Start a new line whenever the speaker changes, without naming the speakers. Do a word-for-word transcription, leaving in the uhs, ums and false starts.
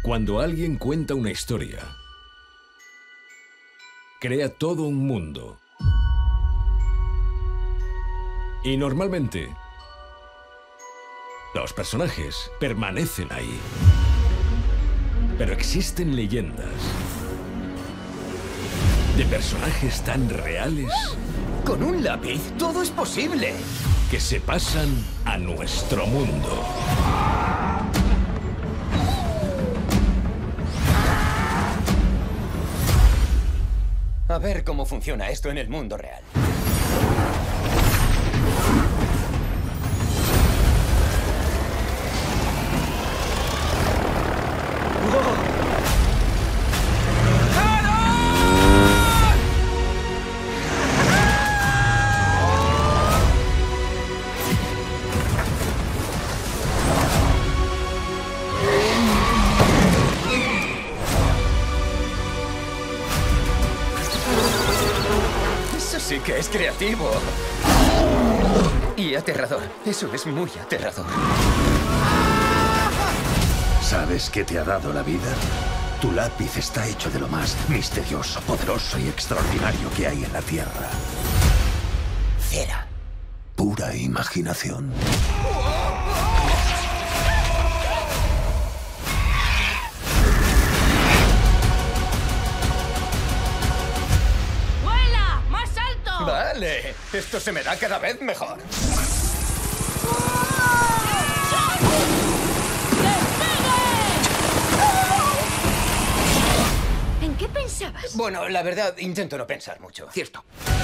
Cuando alguien cuenta una historia, crea todo un mundo. Y normalmente, los personajes permanecen ahí. Pero existen leyendas de personajes tan reales
Con un lápiz, todo es posible.
que se pasan a nuestro mundo.
A ver cómo funciona esto en el mundo real. Eso sí que es creativo. Y aterrador. Eso es muy aterrador.
¿Sabes qué te ha dado la vida? Tu lápiz está hecho de lo más misterioso, poderoso y extraordinario que hay en la Tierra.
Cera.
Pura imaginación.
¡Vuela! ¡Más alto!
Vale, esto se me da cada vez mejor.
¿En qué pensabas?
Bueno, la verdad, intento no pensar mucho.
Cierto.